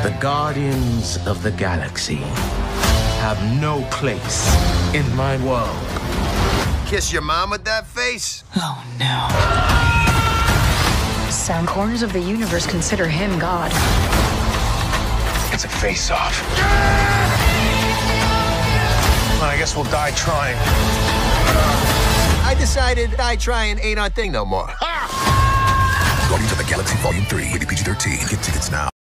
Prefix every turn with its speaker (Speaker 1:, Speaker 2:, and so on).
Speaker 1: The Guardians of the Galaxy have no place in my world.
Speaker 2: Kiss your mom with that face?
Speaker 3: Oh, no. Some corners of the universe consider him God.
Speaker 1: It's a face-off.
Speaker 4: Well, I guess we'll die trying.
Speaker 2: I decided die trying ain't our thing no more.
Speaker 5: Guardians of the Galaxy Volume 3, rated PG-13. Get tickets now.